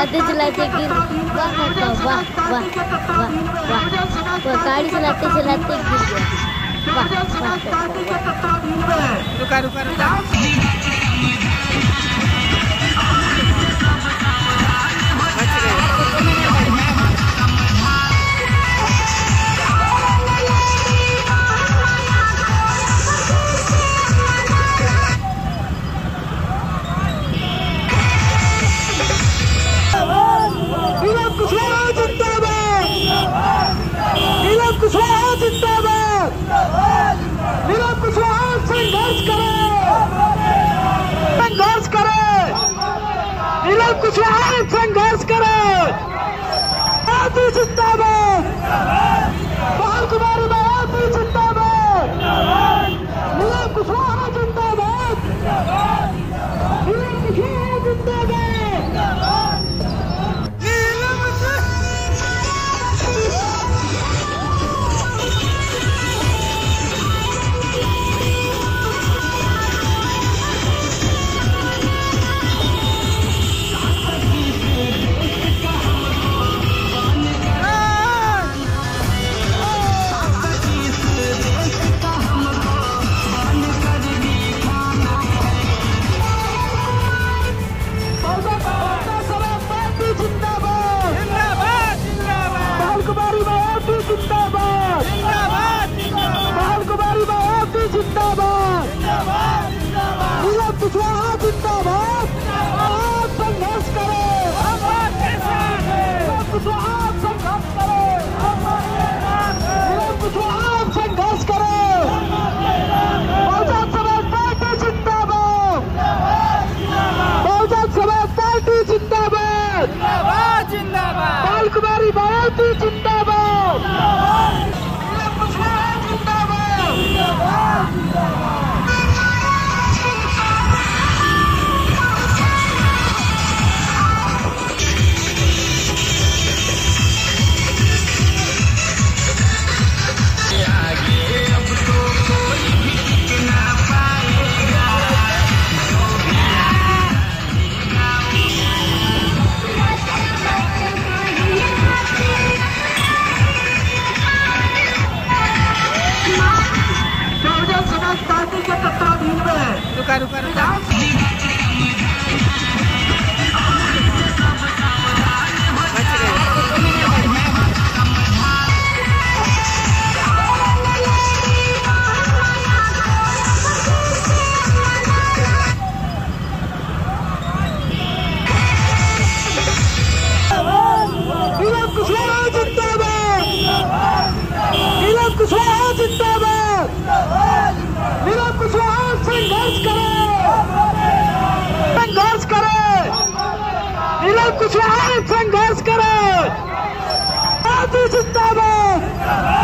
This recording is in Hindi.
चलाते चलाते गिर, वाह वाह वाह वाह वाह, गाड़ी चलाते चलाते गिर गया, वाह। रुका रुका रुका। संघर्ष करे, आदि जिंदाबाद, बाल कुमारी में आदि जिंदाबाद, नीलम कुशवाहा जिंदाबाद, नीलम कुशवाहा जिंदाबाद। कुमारी मायावती जिंदाबाद, नीलम कुशवाहा जिंदाबाद। रुका रुका रुका। नीलम कुशवाहा जिंदाबाद, नीलम कुशवाहा जिंदाबाद, नीलम कुशवाहा संघर्ष करे, संघर्ष करे, नीलम कुशवाहा संघर्ष करे, आदि जिंदाबाद।